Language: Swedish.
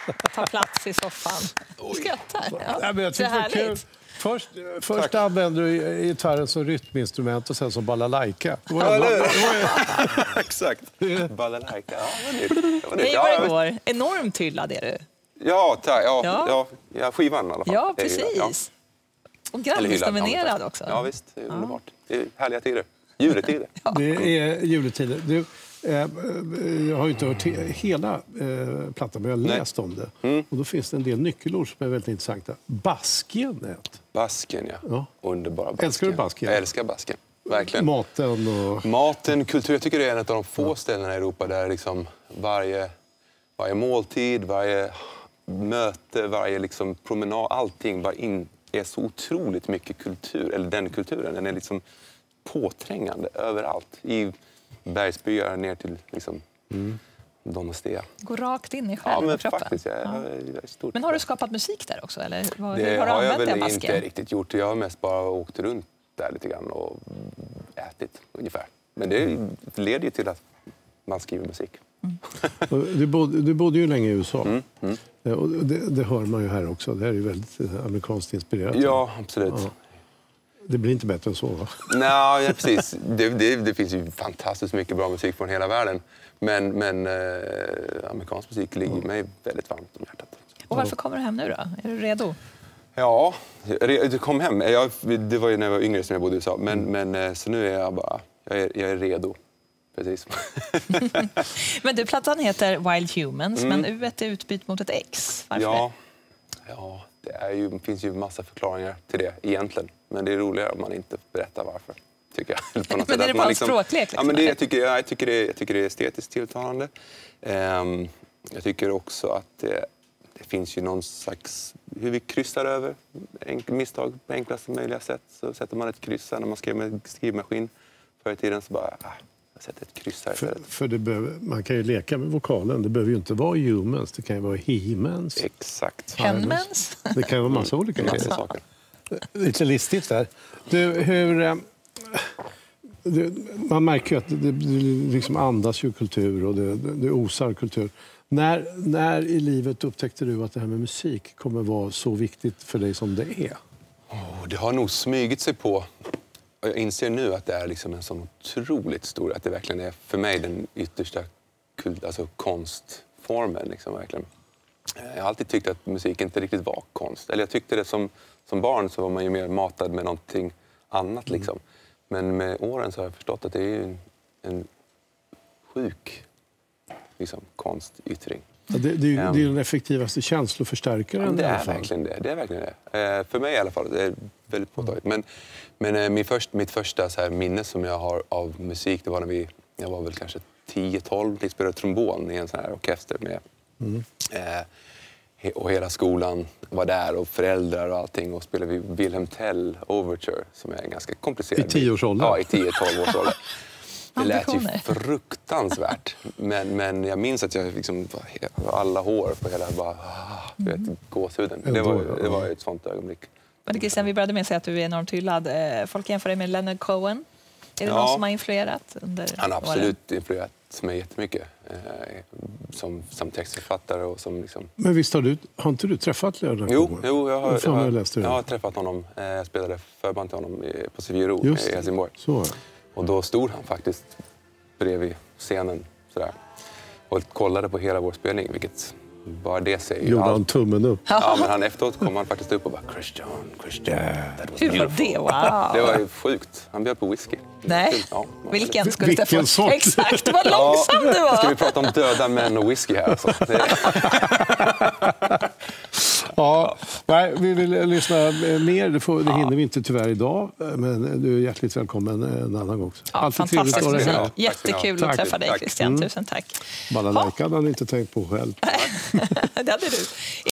Ta plats i soffan. Skrattar. Ja. Ja, men jag tycker det är kul. Först använder du gitarren som rytminstrument och sen som balalaika. Exakt. Balalaika. Hej vad det går. Enormt hyllad är du. Ja, skivan i alla fall. Ja, precis. Och Grammis-nominerad också. Ja, visst. Det är underbart. Det är härliga tider. Juletider. Det är juletider. Du, jag har ju inte hört hela plattan, men jag har läst om det. Och då finns det en del nyckelord som är väldigt intressanta. Basken är ett. Basken, ja. Underbara basken. Älskar du basken? Jag älskar basken. Verkligen. Maten kultur. Jag tycker det är en av de få ställena i Europa där liksom varje måltid, varje möte, varje liksom promenad, allting bara är så otroligt mycket kultur. Eller den kulturen, den är liksom påträngande överallt. I bergsbyar ner till liksom Donostea. Går rakt in i själen och kroppen. Faktiskt, jag är stort. Men har du skapat musik där också? Eller det har jag väl inte riktigt gjort. Jag har mest bara åkt runt där lite grann och ätit ungefär. Men det leder ju till att man skriver musik. Du bodde ju länge i USA. Och det hör man ju här också. Det här är ju väldigt amerikanskt inspirerat. Ja, absolut. Ja. Det blir inte bättre än så, va? Nej, ja, precis. Det finns ju fantastiskt mycket bra musik från hela världen. Men amerikansk musik ligger mig väldigt varmt om hjärtat. Och varför kommer du hem nu då? Är du redo? Ja, du kom hem. Det var ju när jag var yngre som jag bodde i USA. Men så nu är jag bara... Jag är redo. Precis. Men du, plattan heter Wild Humans, men U är utbytt mot ett X. Varför? Ja, det finns ju massa förklaringar till det egentligen. Men det är roligare om man inte berättar varför, tycker jag. På något men sätt. är det bara en språklek? Ja, men jag tycker det är estetiskt tilltalande. Jag tycker också att det finns ju någon slags... Hur vi kryssar över misstag på enklaste möjliga sätt. Så sätter man ett kryss när man skrev med skrivmaskin. Förr i tiden så bara... Jag sätter ett kryss här istället. För man kan ju leka med vokalen. Det behöver ju inte vara humans. Det kan ju vara he-mans. Exakt. Henmans. Det kan ju vara massa olika saker. Lite listigt där. Man märker ju att det liksom andas ju kultur och det osar kultur. När i livet upptäckte du att det här med musik kommer vara så viktigt för dig som det är? Det har nog smygit sig på. Jag inser nu att det är liksom en sån otroligt stor... Att det verkligen är för mig den yttersta konstformen. Liksom, verkligen. Jag har alltid tyckt att musik inte riktigt var konst. Eller jag tyckte det som barn så var man ju mer matad med någonting annat. Liksom. Men med åren så har jag förstått att det är en sjuk konstyttring. Ja, det är ju den effektivaste känsloförstärkaren. Det är verkligen det. Det är verkligen det. För mig i alla fall. Det är väldigt påtagligt. Men mitt första så här minne som jag har av musik, det var när jag var väl kanske 10-12. Vi spelade trombon i en sån här orkester med. Och hela skolan var där och föräldrar och allting. Och spelade vi Wilhelm Tell Overture som är ganska komplicerad. I 10-årsåldern? Ja, i 10-12 års ålder. Det lät ju fruktansvärt. Men jag minns att jag liksom alla hår på hela gåshuden. Det var ett sånt ögonblick. Men Christian, vi började med att säga att du är enormt hyllad. Folk jämför dig med Leonard Cohen. Är det någon som har influerat under Han har absolut influerat mig jättemycket. Som textförfattare och som liksom... Men visst har inte du träffat Leonard Cohen? Jo, jag har träffat honom. Jag spelade förband till honom på Severo i Helsingborg. Så. Och då stod han faktiskt bredvid scenen sådär. Och kollade på hela vår spelning, vilket bara det säger ju gjorde allt. Han tummen upp? Ja, men han efteråt kom han faktiskt upp och bara Christian, that was beautiful. Det? Wow. Det var ju sjukt. Han bjöd på whisky. Nej, ja, vilken skulle det få? sort? Exakt, vad långsam du var. Ska vi prata om döda män och whisky här? Alltså? Ja, nej, vi vill lyssna mer. Det hinner vi inte tyvärr idag. Men du är hjärtligt välkommen en annan gång också. Ja, fantastisk musik. Jättekul att träffa dig, Christian. Tusen tack. Balalaika hade han inte tänkt på själv. Det hade du.